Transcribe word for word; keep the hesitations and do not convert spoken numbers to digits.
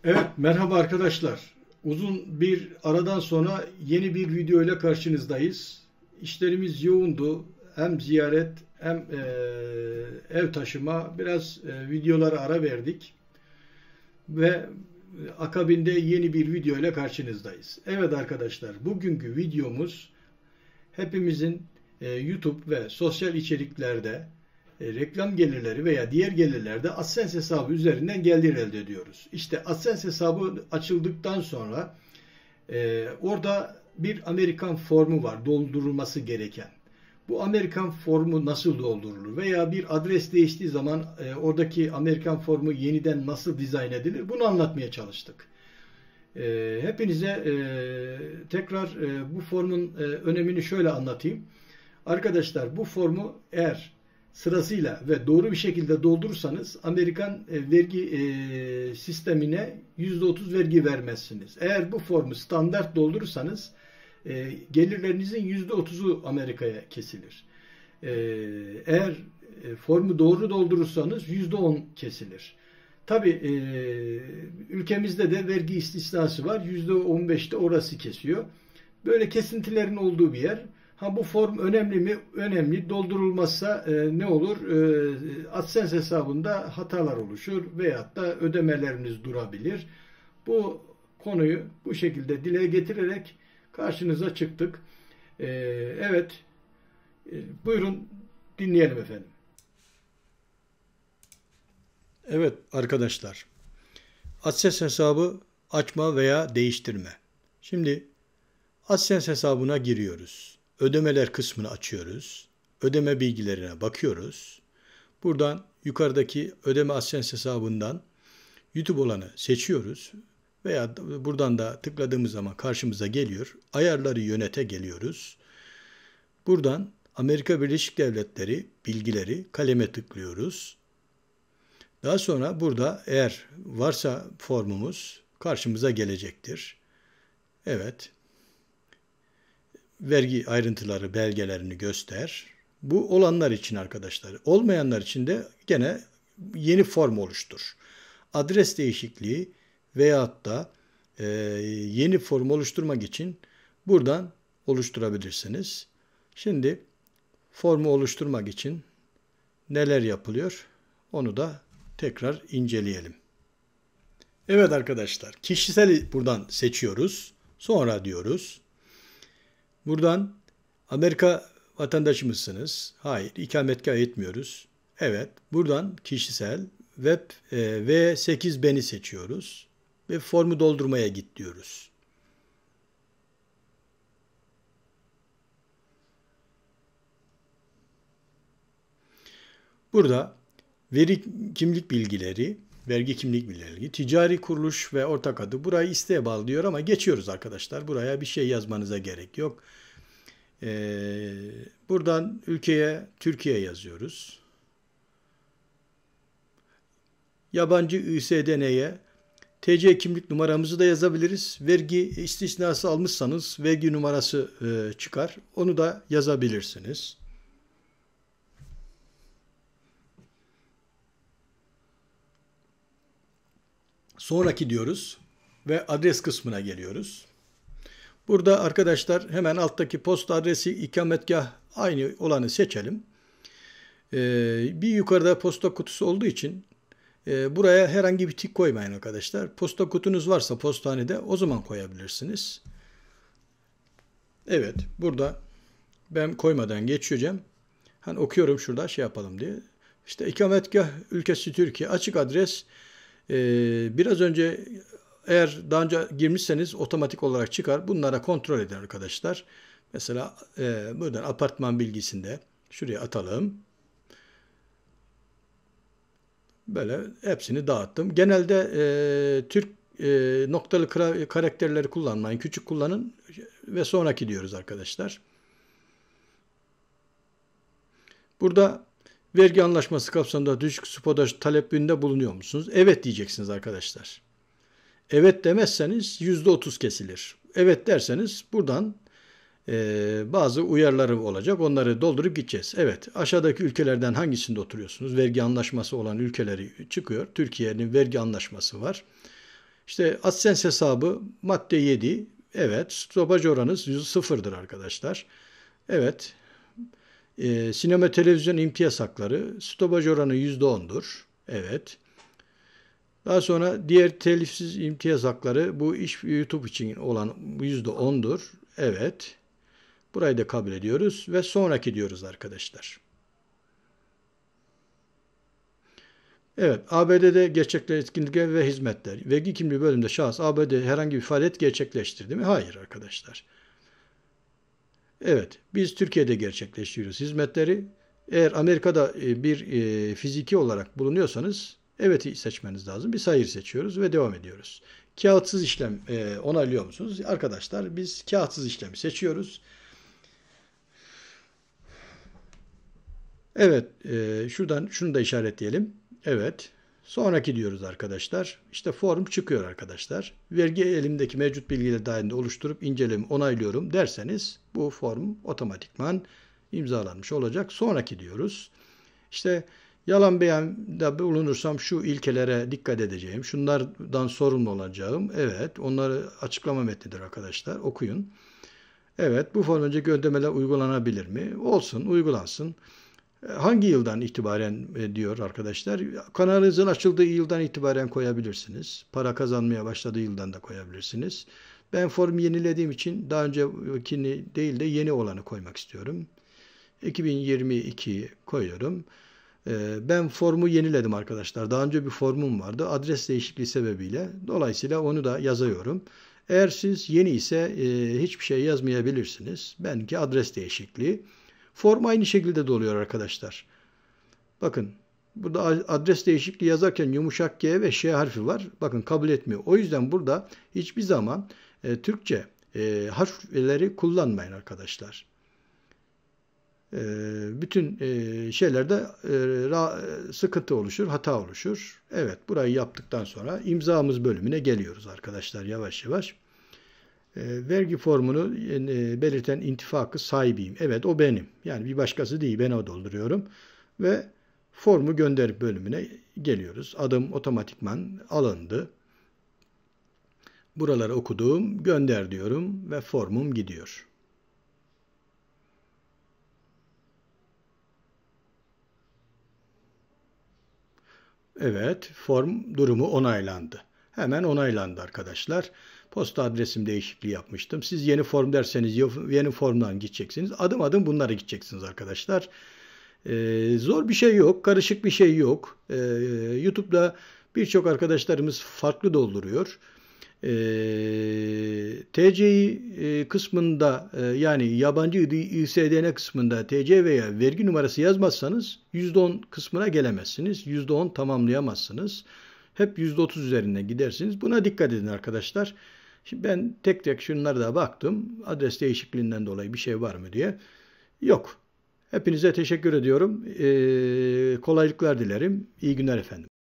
Evet, merhaba arkadaşlar. Uzun bir aradan sonra yeni bir video ile karşınızdayız. İşlerimiz yoğundu. Hem ziyaret hem e, ev taşıma. Biraz e, videolara ara verdik. Ve akabinde yeni bir video ile karşınızdayız. Evet arkadaşlar, bugünkü videomuz hepimizin e, YouTube ve sosyal içeriklerde e, reklam gelirleri veya diğer gelirlerde AdSense hesabı üzerinden gelir elde ediyoruz. İşte AdSense hesabı açıldıktan sonra e, orada bir Amerikan formu var doldurulması gereken. Bu Amerikan formu nasıl doldurulur veya bir adres değiştiği zaman e, oradaki Amerikan formu yeniden nasıl dizayn edilir, bunu anlatmaya çalıştık. E, hepinize e, tekrar e, bu formun e, önemini şöyle anlatayım. Arkadaşlar, bu formu eğer sırasıyla ve doğru bir şekilde doldurursanız Amerikan e, vergi e, sistemine yüzde otuz vergi vermezsiniz. Eğer bu formu standart doldurursanız e, gelirlerinizin yüzde otuzu Amerika'ya kesilir. E, eğer e, formu doğru doldurursanız yüzde on kesilir. Tabii e, ülkemizde de vergi istisnası var. yüzde on beşte orası kesiyor. Böyle kesintilerin olduğu bir yer. Ha, bu form önemli mi? Önemli. Doldurulmazsa e, ne olur? E, AdSense hesabında hatalar oluşur veyahut da ödemeleriniz durabilir. Bu konuyu bu şekilde dile getirerek karşınıza çıktık. E, evet. E, buyurun dinleyelim efendim. Evet arkadaşlar. AdSense hesabı açma veya değiştirme. Şimdi AdSense hesabına giriyoruz. Ödemeler kısmını açıyoruz. Ödeme bilgilerine bakıyoruz. Buradan yukarıdaki ödeme AdSense hesabından YouTube olanı seçiyoruz. Veya buradan da tıkladığımız zaman karşımıza geliyor. Ayarları yönete geliyoruz. Buradan Amerika Birleşik Devletleri bilgileri kaleme tıklıyoruz. Daha sonra burada eğer varsa formumuz karşımıza gelecektir. Evet. Vergi ayrıntıları, belgelerini göster. Bu olanlar için arkadaşlar. Olmayanlar için de gene yeni form oluştur. Adres değişikliği veyahut da e, yeni form oluşturmak için buradan oluşturabilirsiniz. Şimdi formu oluşturmak için neler yapılıyor? Onu da tekrar inceleyelim. Evet arkadaşlar, kişisel buradan seçiyoruz. Sonra diyoruz. Buradan Amerika vatandaşı mısınız? Hayır, ikametgah etmiyoruz. Evet, buradan kişisel web e, V sekiz beni seçiyoruz ve formu doldurmaya git diyoruz. Burada veri kimlik bilgileri, vergi kimlik bilgileri, ticari kuruluş ve ortak adı. Burayı isteğe bağlı diyor ama geçiyoruz arkadaşlar. Buraya bir şey yazmanıza gerek yok. Ee, buradan ülkeye Türkiye yazıyoruz. Yabancı İ S D N'ye T C kimlik numaramızı da yazabiliriz. Vergi istisnası almışsanız vergi numarası e, çıkar. Onu da yazabilirsiniz. Sonraki diyoruz ve adres kısmına geliyoruz. Burada arkadaşlar hemen alttaki posta adresi, ikametgah aynı olanı seçelim. Ee, bir yukarıda posta kutusu olduğu için e, buraya herhangi bir tik koymayın arkadaşlar. Posta kutunuz varsa postanede o zaman koyabilirsiniz. Evet, burada ben koymadan geçeceğim. Hani okuyorum şurada şey yapalım diye. İşte ikametgah ülkesi Türkiye, açık adres. Ee, biraz önce eğer daha önce girmişseniz otomatik olarak çıkar. Bunlara kontrol edin arkadaşlar. Mesela e, buradan apartman bilgisinde şuraya atalım. Böyle hepsini dağıttım. Genelde e, Türk e, noktalı karakterleri kullanmayın. Küçük kullanın ve sonraki diyoruz arkadaşlar. Burada vergi anlaşması kapsamında düşük stopaj talepinde bulunuyor musunuz? Evet diyeceksiniz arkadaşlar. Evet demezseniz yüzde otuz kesilir. Evet derseniz buradan e, bazı uyarıları olacak. Onları doldurup gideceğiz. Evet, aşağıdaki ülkelerden hangisinde oturuyorsunuz? Vergi anlaşması olan ülkeleri çıkıyor. Türkiye'nin vergi anlaşması var. İşte AdSense hesabı madde yedi. Evet. Stopaj oranınız yüzde sıfırdır arkadaşlar. Evet. E, sinema televizyon imtiyaz hakları stopaj oranı yüzde ondur. Evet. Daha sonra diğer telifsiz imtiyaz hakları bu iş YouTube için olan yüzde ondur. Evet. Burayı da kabul ediyoruz ve sonraki diyoruz arkadaşlar. Evet, A B D'de gerçekleşen etkinlikler ve hizmetler. Vergi kimliği bölümünde şahıs A B D'de herhangi bir faaliyet gerçekleştirdi mi? Hayır arkadaşlar. Evet, biz Türkiye'de gerçekleştiriyoruz hizmetleri. Eğer Amerika'da bir e, fiziki olarak bulunuyorsanız evet'i seçmeniz lazım. Biz hayır seçiyoruz ve devam ediyoruz. Kağıtsız işlem e, onaylıyor musunuz? Arkadaşlar biz kağıtsız işlemi seçiyoruz. Evet, e, şuradan şunu da işaretleyelim. Evet, sonraki diyoruz arkadaşlar. İşte form çıkıyor arkadaşlar. Vergi elimdeki mevcut bilgiler dahilinde oluşturup inceleme onaylıyorum derseniz bu form otomatikman imzalanmış olacak. Sonraki diyoruz. İşte yalan beyanda bulunursam şu ilkelere dikkat edeceğim. Şunlardan sorumlu olacağım. Evet, onları açıklama metnidir arkadaşlar. Okuyun. Evet, bu form önceki ödemeler uygulanabilir mi? Olsun, uygulansın. Hangi yıldan itibaren diyor arkadaşlar? Kanalınızın açıldığı yıldan itibaren koyabilirsiniz. Para kazanmaya başladığı yıldan da koyabilirsiniz. Ben formu yenilediğim için daha öncekini değil de yeni olanı koymak istiyorum. iki bin yirmi iki koyuyorum. Ben formu yeniledim arkadaşlar. Daha önce bir formum vardı. Adres değişikliği sebebiyle. Dolayısıyla onu da yazıyorum. Eğer siz yeni ise hiçbir şey yazmayabilirsiniz. Benimki adres değişikliği. Form aynı şekilde doluyor arkadaşlar. Bakın burada adres değişikliği yazarken yumuşak G ve Ş harfi var. Bakın kabul etmiyor. O yüzden burada hiçbir zaman e, Türkçe e, harfleri kullanmayın arkadaşlar. E, bütün e, şeylerde e, sıkıntı oluşur, hata oluşur. Evet, burayı yaptıktan sonra imzamız bölümüne geliyoruz arkadaşlar yavaş yavaş. E, vergi formunu e, belirten intifa hakkı sahibiyim. Evet, o benim. Yani bir başkası değil, ben o dolduruyorum. Ve formu gönder bölümüne geliyoruz. Adım otomatikman alındı. Buraları okudum, gönder diyorum ve formum gidiyor. Evet, form durumu onaylandı. Hemen onaylandı arkadaşlar. Posta adresim değişikliği yapmıştım. Siz yeni form derseniz yeni formdan gideceksiniz. Adım adım bunlara gideceksiniz arkadaşlar. Ee, zor bir şey yok. Karışık bir şey yok. Ee, YouTube'da birçok arkadaşlarımız farklı dolduruyor. Ee, T C e, kısmında e, yani yabancı İ S D N kısmında T C veya vergi numarası yazmazsanız yüzde on kısmına gelemezsiniz. yüzde on tamamlayamazsınız. Hep yüzde otuz üzerinden gidersiniz. Buna dikkat edin arkadaşlar. Şimdi ben tek tek şunlara da baktım. Adres değişikliğinden dolayı bir şey var mı diye. Yok. Hepinize teşekkür ediyorum. Ee, kolaylıklar dilerim. İyi günler efendim.